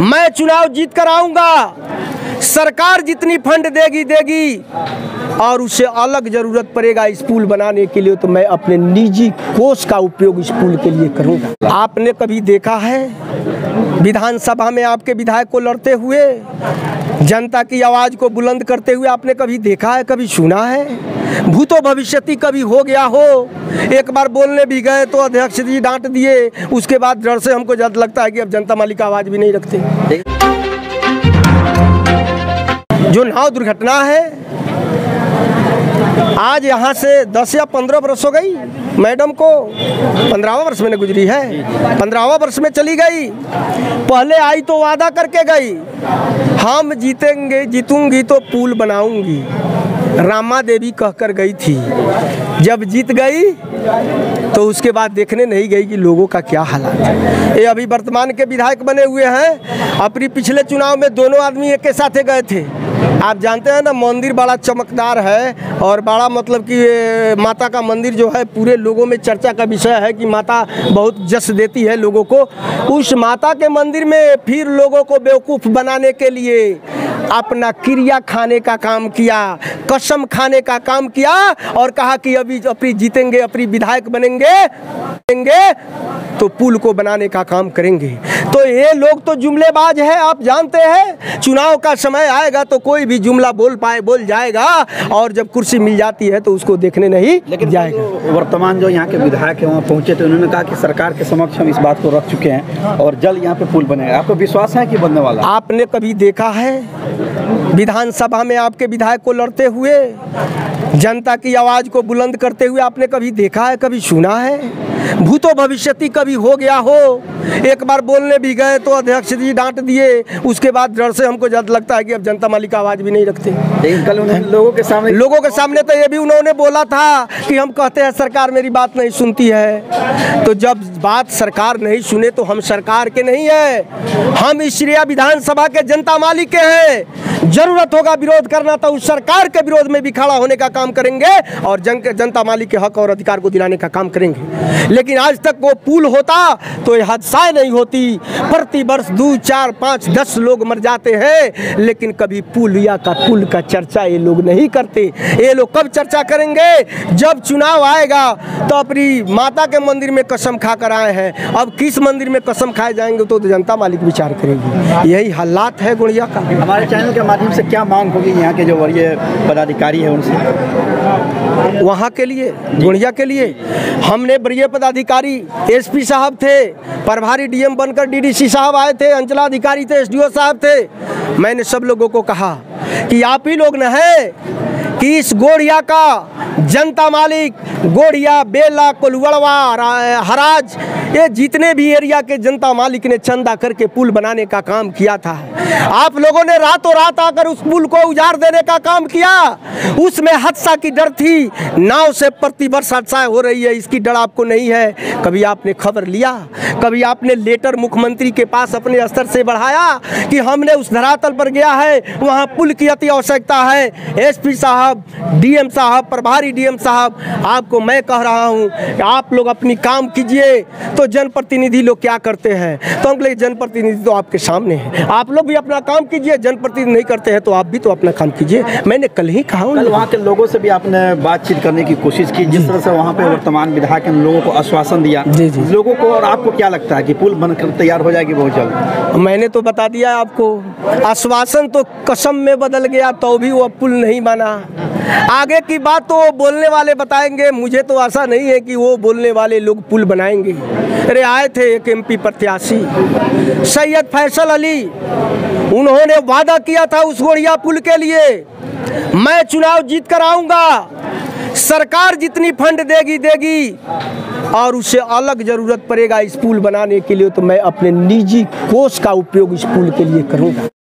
मैं चुनाव जीत कर आऊंगा, सरकार जितनी फंड देगी और उससे अलग ज़रूरत पड़ेगा इस पुल बनाने के लिए तो मैं अपने निजी कोष का उपयोग इस पुल के लिए करूंगा। आपने कभी देखा है विधानसभा में आपके विधायक को लड़ते हुए, जनता की आवाज़ को बुलंद करते हुए आपने कभी देखा है, कभी सुना है? भूतो भविष्यति कभी हो गया हो? एक बार बोलने भी गए तो अध्यक्ष जी डांट दिए, उसके बाद डर से हमको जब लगता है कि अब जनता मालिक का आवाज़ भी नहीं रखते। जो नाव दुर्घटना है, आज यहाँ से 10 या 15 वर्ष हो गई मैडम को, 15वां वर्ष में गुजरी है, 15वां वर्ष में चली गई। पहले आई तो वादा करके गई, हम जीतूंगी तो पुल बनाऊंगी, रामा देवी कहकर गई थी। जब जीत गई तो उसके बाद देखने नहीं गई कि लोगों का क्या हालात है। ये अभी वर्तमान के विधायक बने हुए हैं, अपनी पिछले चुनाव में दोनों आदमी एक के साथ गए थे। आप जानते हैं ना, मंदिर बड़ा चमकदार है और बड़ा मतलब कि माता का मंदिर जो है पूरे लोगों में चर्चा का विषय है कि माता बहुत जश देती है लोगों को। उस माता के मंदिर में फिर लोगों को बेवकूफ़ बनाने के लिए अपना क्रिया खाने का काम किया, कसम खाने का काम किया और कहा कि अभी अपनी जीतेंगे, अपनी विधायक बनेंगे तो पुल को बनाने का काम करेंगे। तो ये लोग तो जुमलेबाज है, आप जानते हैं। चुनाव का समय आएगा तो कोई भी जुमला बोल जाएगा और जब कुर्सी मिल जाती है तो उसको देखने नहीं जाएगा। वर्तमान जो यहाँ के विधायक हैं वहाँ पहुँचे तो उन्होंने कहा कि सरकार के समक्ष हम इस बात को रख चुके हैं और जल्द यहाँ पे पुल बनेगा। आपको विश्वास है कि बनने वाला? आपने कभी देखा है विधानसभा में आपके विधायक को लड़ते हुए, जनता की आवाज़ को बुलंद करते हुए आपने कभी देखा है, कभी सुना है? भूतो भविष्यति कभी हो गया हो? एक बार बोलने भी गए तो अध्यक्ष जी डांट दिए, उसके बाद डर से हमको जब लगता है कि अब जनता मालिक का आवाज़ भी नहीं रखते। लेकिन कल उन्होंने लोगों के सामने तो ये भी उन्होंने बोला था कि हम कहते हैं सरकार मेरी बात नहीं सुनती है। तो जब बात सरकार नहीं सुने तो हम सरकार के नहीं है, हम इसलिए विधानसभा के जनता मालिक के हैं। जरूरत होगा विरोध करना तो उस सरकार के विरोध में भी खड़ा होने का काम करेंगे और जनता मालिक के हक और अधिकार को दिलाने का काम करेंगे। लेकिन आज तक वो पुल होता तो ये हादसाएं नहीं होती। प्रति वर्ष 2, 4, 5, 10 लोग मर जाते हैं, लेकिन कभी पुल का चर्चा ये लोग नहीं करते। ये लोग कब चर्चा करेंगे? जब चुनाव आएगा। तो अपनी माता के मंदिर में कसम खा कर आए हैं, अब किस मंदिर में कसम खाए जाएंगे तो जनता मालिक विचार करेगी। यही हालात है गुड़िया का। हमारे चैनल के माध्यम से क्या मांग होगी यहाँ के जो वरीय पदाधिकारी है उनसे? वहाँ के लिए, गुड़िया के लिए हमने वरीय पदाधिकारी एसपी साहब थे, प्रभारी डीएम बनकर डीडीसी साहब आए थे, अंचलाधिकारी थे, एसडीओ साहब थे। मैंने सब लोगों को कहा कि आप ही लोग न है कि इस गोड़िया का जनता मालिक, गोड़िया, बेला, कोलवड़वा, हराज, ये जितने भी एरिया के जनता मालिक ने चंदा करके पुल बनाने का काम किया था। आप लोगों ने रातों रात आकर उस पुल को उजाड़ देने का काम किया। उसमें हादसा की डर थी, नाव से प्रति वर्ष हादसा हो रही है, इसकी डर आपको नहीं है। कभी आपने खबर लिया? कभी आपने लेटर मुख्यमंत्री के पास अपने स्तर से बढ़ाया कि हमने उस धरातल पर गया है, वहाँ पुल की अति आवश्यकता है? एसपी साहब, डीएम साहब, प्रभारी डीएम साहब, आपको मैं कह रहा हूँ कि आप लोग अपनी काम कीजिए। तो जनप्रतिनिधि लोग क्या करते हैं? तो हम लोग जनप्रतिनिधि तो आपके सामने है, आप लोग भी अपना काम कीजिए। जनप्रतिनिधि नहीं करते हैं तो आप भी तो अपना काम कीजिए। मैंने कल ही कहा हूँ। कल वहाँ के लोगों से भी आपने बातचीत करने की कोशिश की, जिस तरह से वहाँ पे वर्तमान विधायक ने लोगों को आश्वासन दिया लोगों को, और आपको क्या लगता है कि पुल बनकर तैयार हो जाएगी बहुत जल्द? मैंने तो बता दिया आपको, आश्वासन तो कसम में बदल गया तो भी वो पुल नहीं बना। आगे की बात तो बोलने वाले बताएंगे, मुझे तो आशा नहीं है कि वो बोलने वाले लोग पुल बनाएंगे। अरे आए थे एक एमपी प्रत्याशी सैयद फैसल अली, उन्होंने वादा किया था उस गोड़िया पुल के लिए, मैं चुनाव जीत कर आऊंगा, सरकार जितनी फंड देगी और उससे अलग ज़रूरत पड़ेगा इस पुल बनाने के लिए तो मैं अपने निजी कोष का उपयोग इस पुल के लिए करूंगा।